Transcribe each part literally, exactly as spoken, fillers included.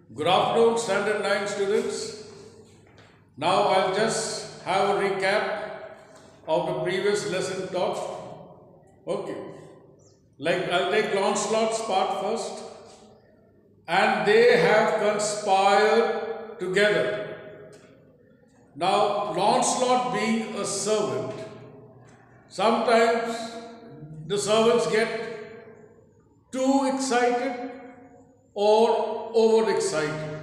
Good afternoon, Standard nine students. Now I'll just have a recap of the previous lesson taught. Okay. Like I'll take Lancelot's part first. And they have conspired together. Now, Lancelot being a servant, sometimes the servants get too excited or overexcited.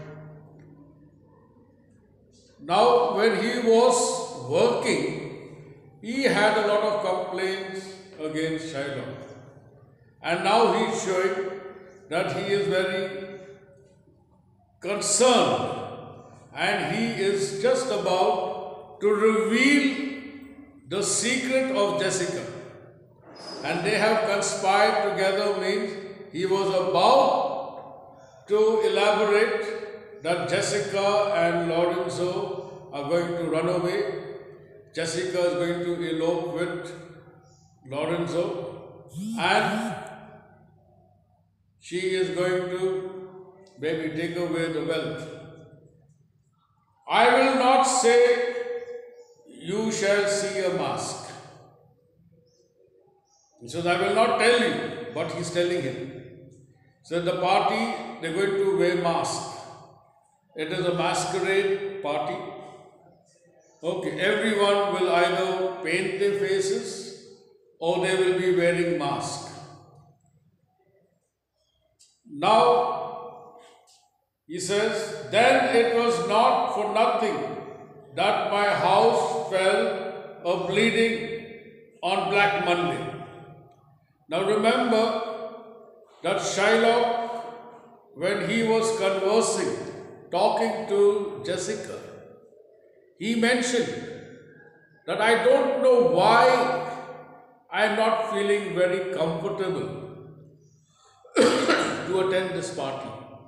Now, when he was working, he had a lot of complaints against Shylock. And now he's showing that he is very concerned and he is just about to reveal the secret of Jessica. And they have conspired together means he was about to elaborate that Jessica and Lorenzo are going to run away. Jessica is going to elope with Lorenzo and she is going to maybe take away the wealth. I will not say you shall see a mask. He says, I will not tell you, but he's telling him. So the party, they're going to wear mask. It is a masquerade party. Okay, everyone will either paint their faces or they will be wearing masks. Now, he says, then it was not for nothing that my house fell a bleeding on Black Monday. Now remember that Shylock, when he was conversing, talking to Jessica, he mentioned that I don't know why I am not feeling very comfortable to attend this party.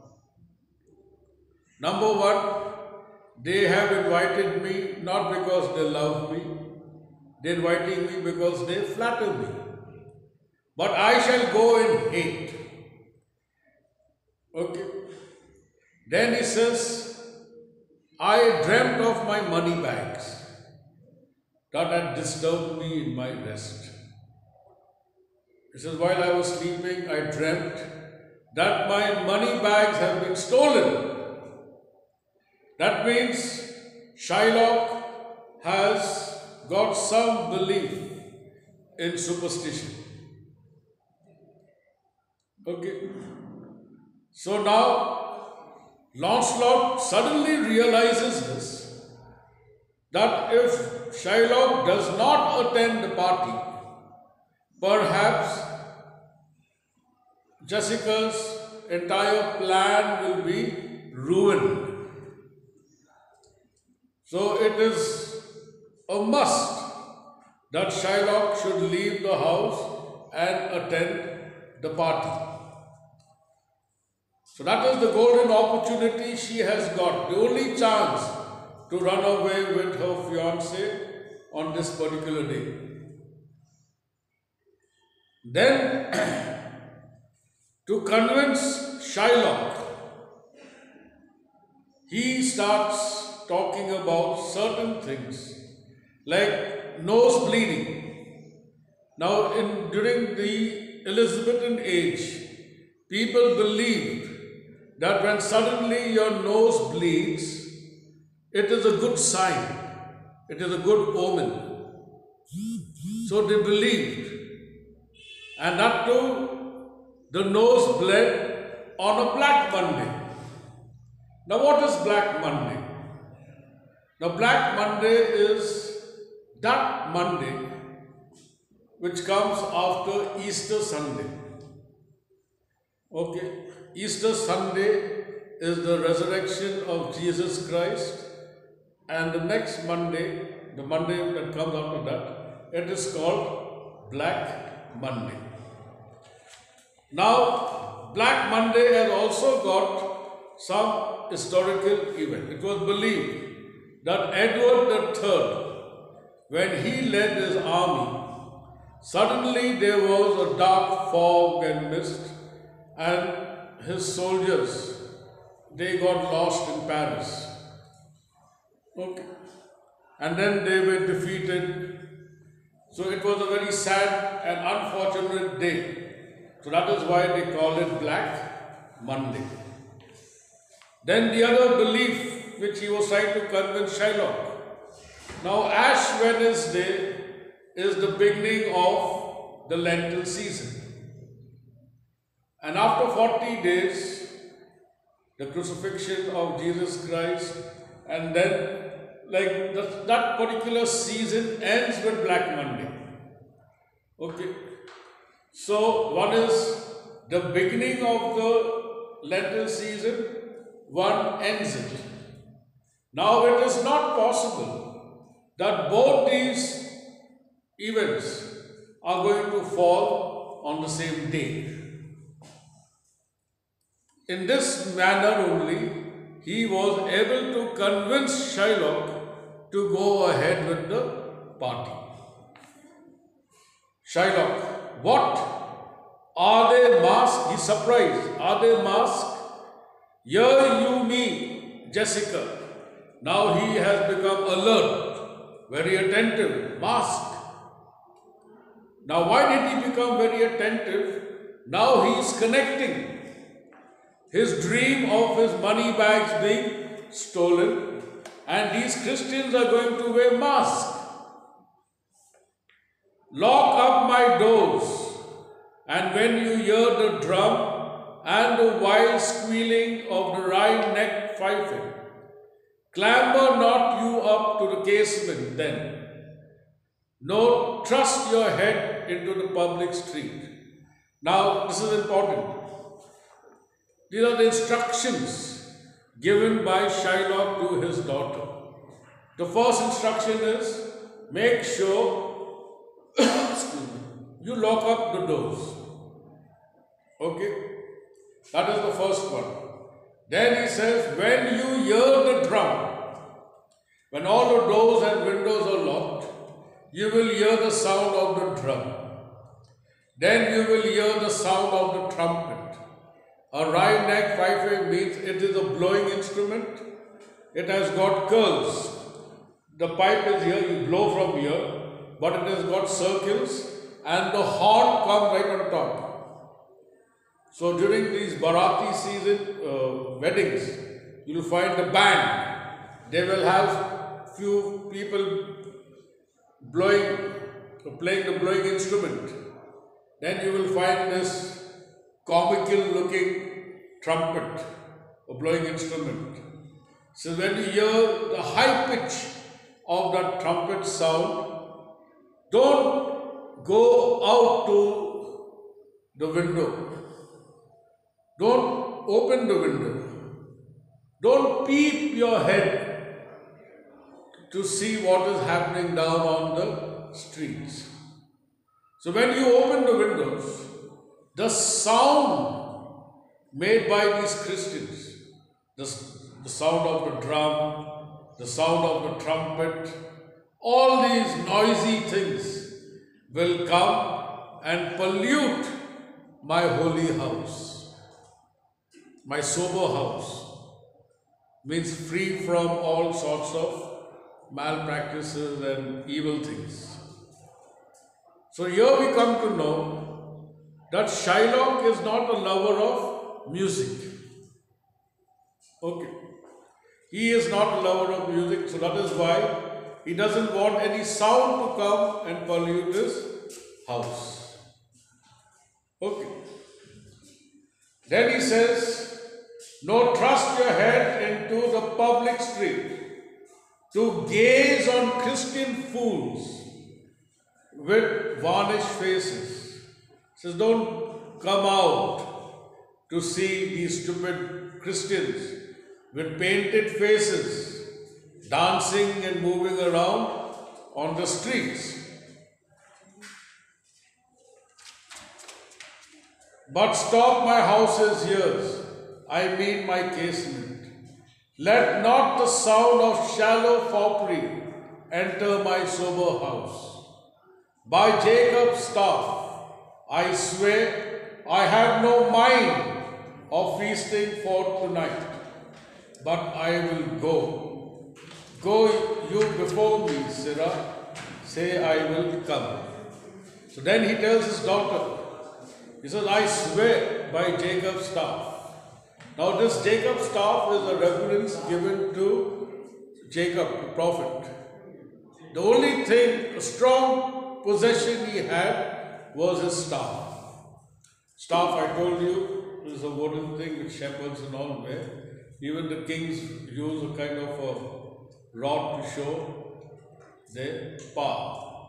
Number one, they have invited me not because they love me, they are inviting me because they flatter me. But I shall go in hate. Okay. Then he says, I dreamt of my money bags that had disturbed me in my rest. He says, while I was sleeping, I dreamt that my money bags have been stolen. That means Shylock has got some belief in superstition. Okay. So now Lancelot suddenly realizes this, that if Shylock does not attend the party, perhaps Jessica's entire plan will be ruined. So it is a must that Shylock should leave the house and attend the party. So that is the golden opportunity she has got, the only chance to run away with her fiancé on this particular day. Then, to convince Shylock, he starts talking about certain things like nose bleeding. Now, in, during the Elizabethan age, people believed that when suddenly your nose bleeds, it is a good sign, it is a good omen. So they believed. And that too, the nose bled on a Black Monday. Now what is Black Monday? Now Black Monday is that Monday which comes after Easter Sunday. Okay, Easter Sunday is the resurrection of Jesus Christ, and the next Monday, the Monday that comes after that, it is called Black Monday. Now, Black Monday has also got some historical event. It was believed that Edward the Third, when he led his army, suddenly there was a dark fog and mist, and his soldiers they got lost in Paris. Okay. And then they were defeated. So it was a very sad and unfortunate day. So that is why they call it Black Monday. Then the other belief which he was trying to convince Shylock. Now Ash Wednesday is the beginning of the Lenten season. And after forty days, the crucifixion of Jesus Christ, and then like that, that particular season ends with Black Monday. Okay. So one is the beginning of the Lenten season, one ends it. Now it is not possible that both these events are going to fall on the same day. In this manner only, he was able to convince Shylock to go ahead with the party. Shylock, what? Are they masked? He's surprised. Are they masked? Here you me, Jessica. Now he has become alert, very attentive, masked. Now why did he become very attentive? Now he is connecting his dream of his money bags being stolen, and these Christians are going to wear masks. Lock up my doors, and when you hear the drum and the wild squealing of the wry-necked fifing, clamber not you up to the casement then. No, thrust your head into the public street. Now, this is important. These are the instructions given by Shylock to his daughter. The first instruction is, make sure you lock up the doors. Okay? That is the first one. Then he says, when you hear the drum, when all the doors and windows are locked, you will hear the sound of the drum. Then you will hear the sound of the trumpet. A wry neck fife means it is a blowing instrument. It has got curls. The pipe is here, you blow from here, but it has got circles and the horn comes right on top. So during these Bharati season uh, weddings, you will find the band. They will have few people blowing, playing the blowing instrument. Then you will find this comical looking trumpet, a blowing instrument. So when you hear the high pitch of that trumpet sound, don't go out to the window. Don't open the window. Don't peep your head to see what is happening down on the streets. So when you open the windows, the sound made by these Christians, the, the sound of the drum, the sound of the trumpet, all these noisy things will come and pollute my holy house, my sober house, means free from all sorts of malpractices and evil things. So here we come to know that Shylock is not a lover of music. Okay. He is not a lover of music, so that is why he doesn't want any sound to come and pollute his house. Okay. Then he says, no, thrust your head into the public street to gaze on Christian fools with varnished faces. He says, don't come out to see these stupid Christians with painted faces dancing and moving around on the streets. But stop my house's ears, I mean my casement. Let not the sound of shallow foppery enter my sober house. By Jacob's staff, I swear I have no mind of feasting for tonight. but I will go. Go you before me, Sarah. Say, I will come. So then he tells his daughter, he says, I swear by Jacob's staff. Now this Jacob's staff is a reference given to Jacob, the prophet. The only thing, a strong possession he had was his staff. Staff, I told you, is a wooden thing which shepherds and all wear. Even the kings use a kind of a rod to show their power.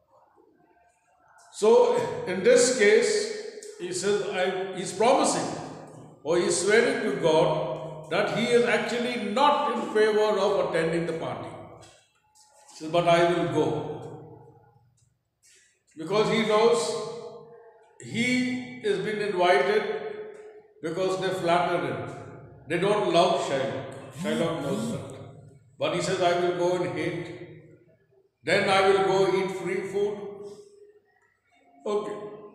So, in this case, he says, I, he's promising, or he's swearing to God that he is actually not in favor of attending the party. He says, but I will go. Because he knows he has been invited because they flatter him. They don't love Shylock. Shylock knows that. But he says, I will go and hate. Then I will go eat free food. Okay.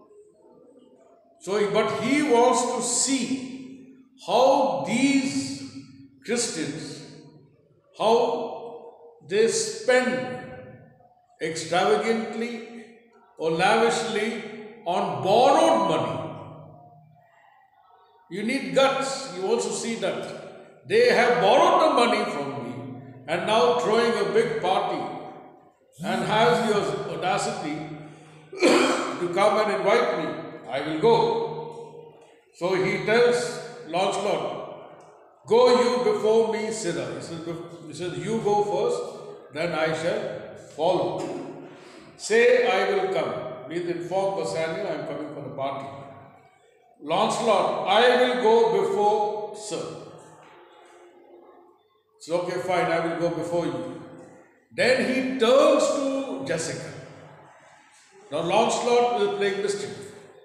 So, but he wants to see how these Christians, how they spend extravagantly or lavishly on borrowed money. You need guts. You also see that. They have borrowed the money from me and now throwing a big party and has the audacity to come and invite me. I will go. So he tells Lancelot, go you before me, Sirrah. He says, he says, you go first, then I shall follow. Say, I will come. Please inform Bassanio I am coming for the party. Lancelot, I will go before Sir. It's okay, fine, I will go before you. Then he turns to Jessica. Now Lancelot is playing mischief.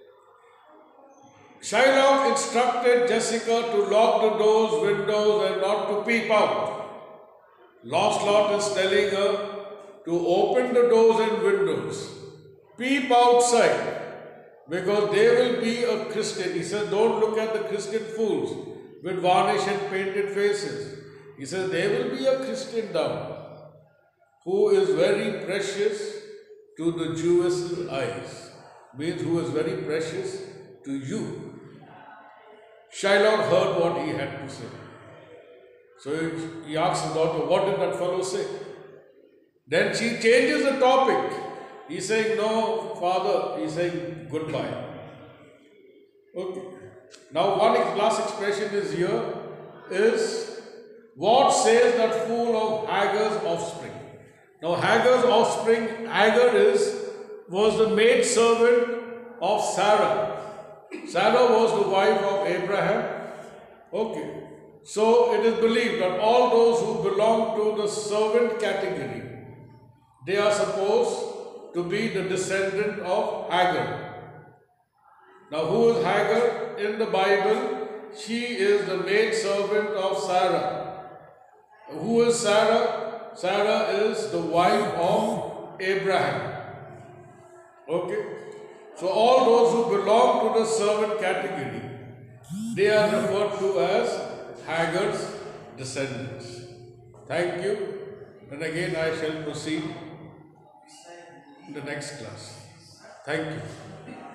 Shylock instructed Jessica to lock the doors, windows and not to peep out. Lancelot is telling her to open the doors and windows, peep outside, because there will be a Christian. He says, don't look at the Christian fools with varnish and painted faces. He says, there will be a Christian down who is very precious to the Jewish eyes. Means who is very precious to you. Shylock heard what he had to say. So he asks his daughter, what did that fellow say? Then she changes the topic. He's saying, no, father. He's saying, goodbye. Okay. Now, one last expression is here, is, what says that fool of Hagar's offspring? Now, Hagar's offspring, Hagar is, was the maid servant of Sarah. Sarah was the wife of Abraham. Okay. So, it is believed that all those who belong to the servant category, they are supposed to be the descendant of Hagar. Now, who is Hagar? In the Bible, she is the maid servant of Sarah. Who is Sarah? Sarah is the wife of Abraham. Okay? So, all those who belong to the servant category, they are referred to as Hagar's descendants. Thank you. And again, I shall proceed in the next class. Thank you.